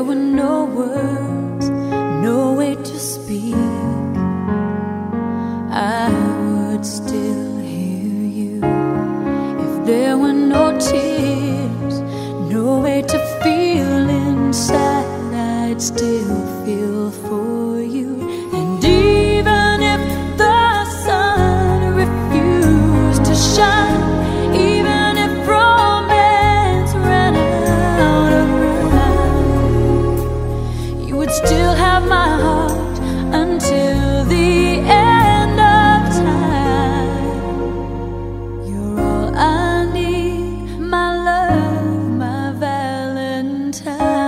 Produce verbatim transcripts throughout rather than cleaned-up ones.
there were no words, no way to speak, I would still hear you. If there were no tears, no way to feel inside, I'd still feel for you. And even if the sun refused to shine, even if romance ran out of rhyme, you would still have my heart until the end of time. You're all I need, my love, my Valentine.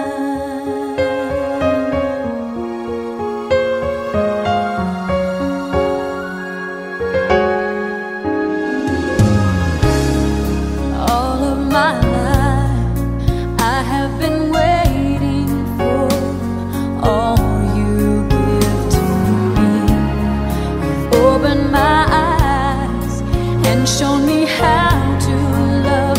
All of my life I have been waiting for all you give to me. You've opened my eyes and shown me how to love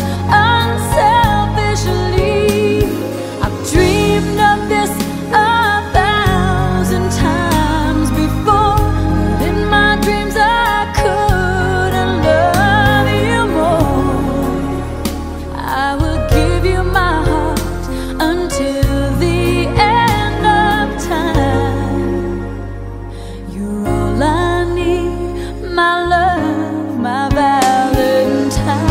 unselfishly. I've dreamed of this a thousand times before, but in my dreams I couldn't love you more. I will give you my heart until the end of time. You're all I need, my love, my Valentine.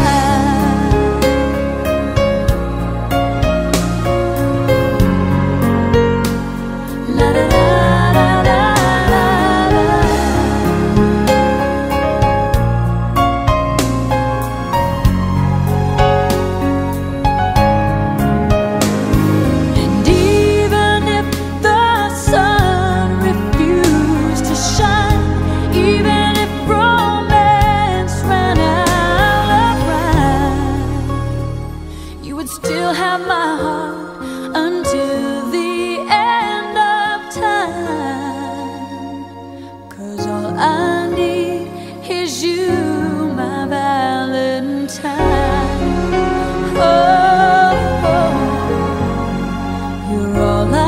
La da da da da da. And even if the sun refused to shine, even if romance ran out of rhyme, you would still have my heart until the end of time. 'Cause all I need is you, my Valentine. Oh, oh, you're all I